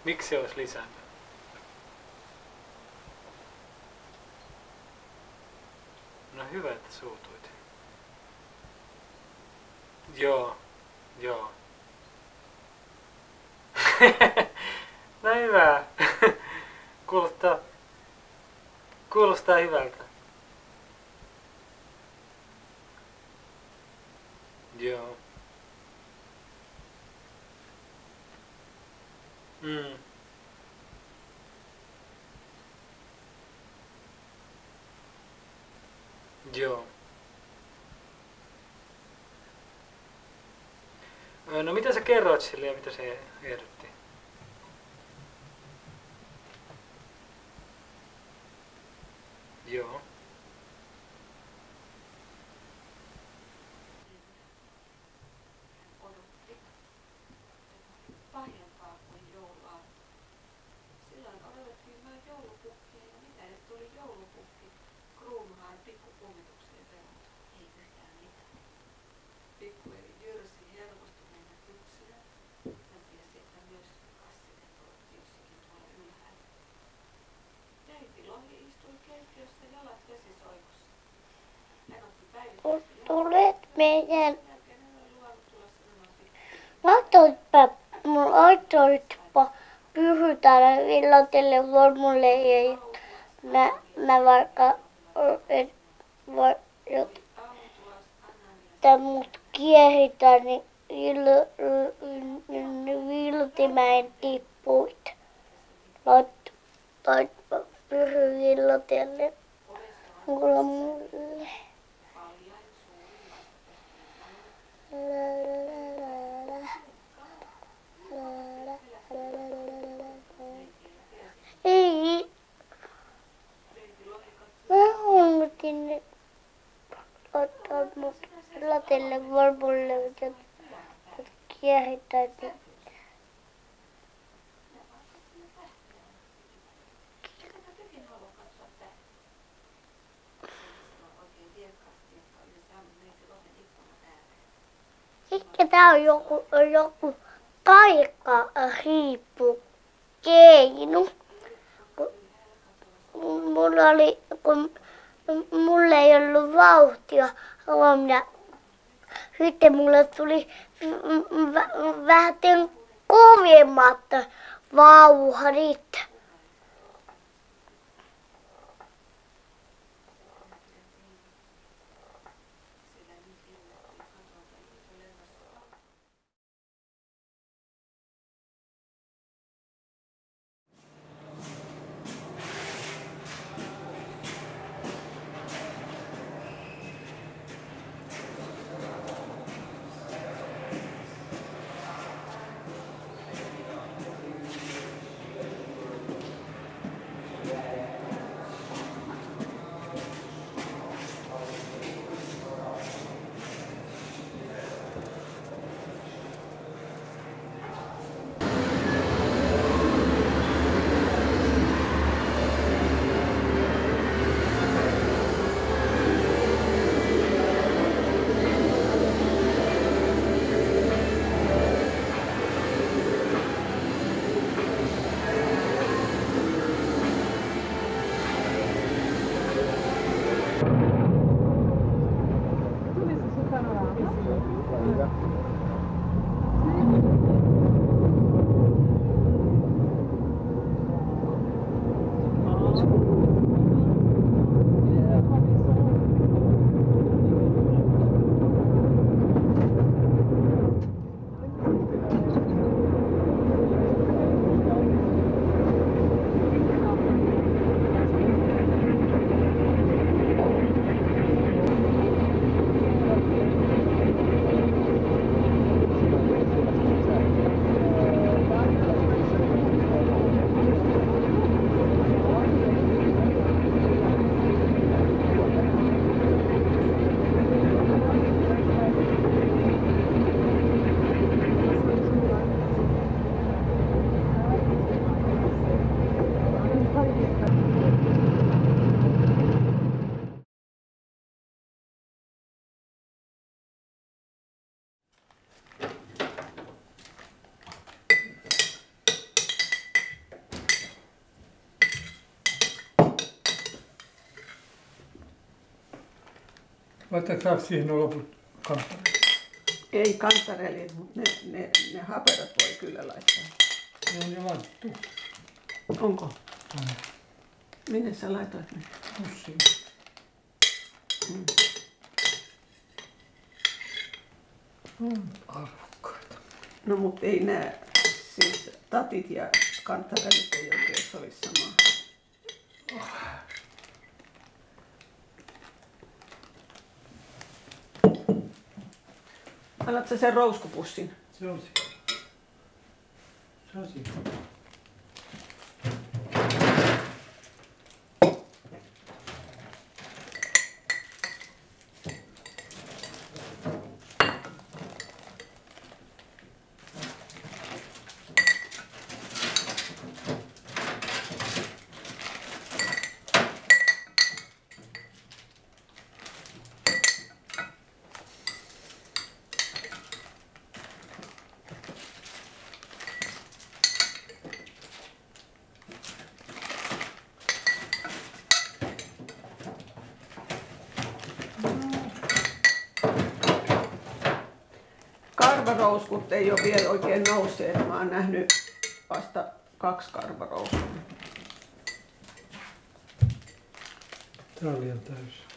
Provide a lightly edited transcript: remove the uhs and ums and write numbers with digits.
Miksi se olisi lisännyt? No hyvä, että suutuit. Joo. No hyvä. Kuulostaa hyvältä. Joo. Joo. No mitä sä kerroit sille ja mitä se ehdotti? Joo. Odotti pahempaa kuin joulua. Silloin odotettiin vain joulupukkia ja mitä nyt tuli joulupukki kruunuhaan pikkukummitukseen perään. Ei yhtään mitään. Pikkuveli jyrsi hermostuneena kypsyä. Hän tiesi, että myös kassinen odotti jossakin tuolla ylhäällä. Neiti Lohi istui keittiössä jalat vesisoikossa. Hän otti päivitystä Tulet meidän. sen jälkeen hän oli luvannut tulla sanomaan Laitoitpa pyhytään villatelle vormulle ja mä vaikka että mut kiehitään, niin viltimäen tippuit. Laitoitpa pyhy villatelle vormulle. Ei. Mä halutin ottaa mut latelle vormulle ja kiehittää. Ehkä tää on joku taikahiippu keinu. Kun mulla ei ollut vauhtia huomenna. Sitten mulle tuli vähän kovemmat vauhdit. Laittaako saada siihen nuo loput kantareet? Ei kantarelit, mutta ne haperot voi kyllä laittaa. Ne on jo laitettu. Onko? Minne sä laitoit ne? Pussiin. Arvokkaita. No mutta ei nää, siis tatit ja kantarelit ei oikein sovi samaan. Annatko sä sen rouskupussin? Se on siinä. Se on siinä. Karvarouskut ei ole vielä oikein nousseet. Mä oon nähnyt vasta 2 karvarouskua. Tää on liian täysi.